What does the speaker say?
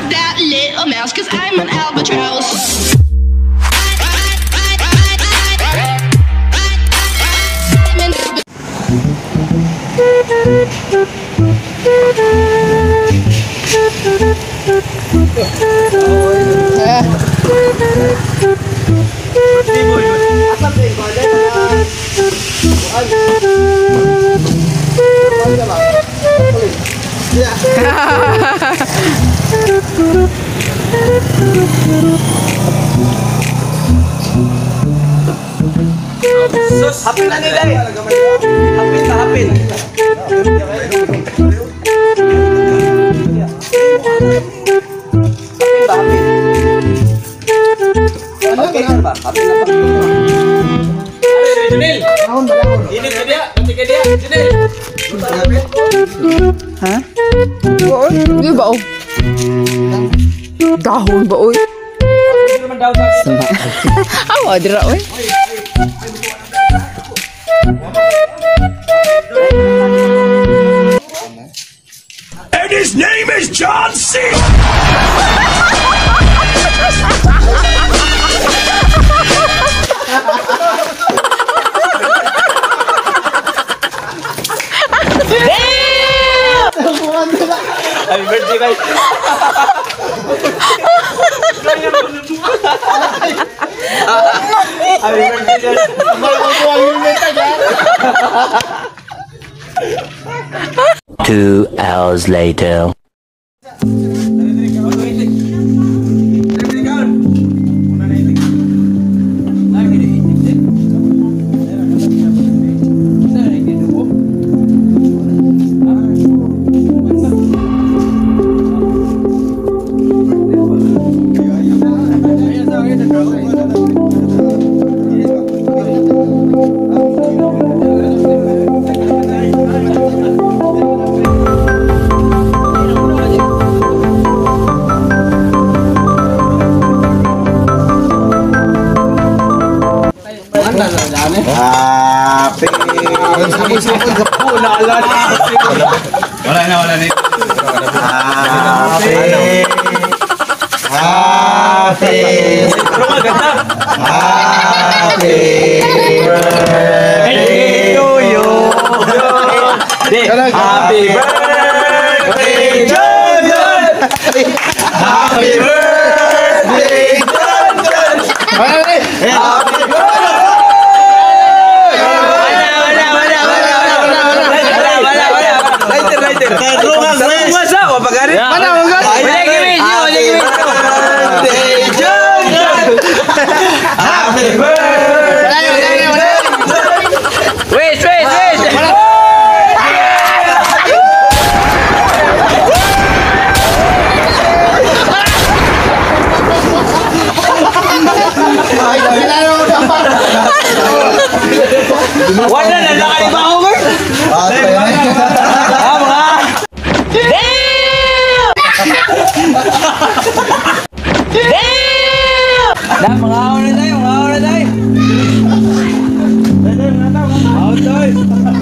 that little mouse, 'cause I'm an albatross. Hapin na nila eh. Hapin na hapin. Hapin ba hapin? Hapin ba? Hapin na ba? Junil! Init ka dia! Nanti ka dia! Junil! Ha? Hindi ba oh? Dahon ba oy? Hindi naman daw sa Awa dira oy. And his name is John C. Happy birthday guys. Happy birthday guys. 2 hours later. Happy. Wala na. Happy. Happy. Happy birthday to you. Happy birthday to you. Happy birthday to you. Happy wala na nakaiba ako girl. Mga awal na tayo. Awal tayo.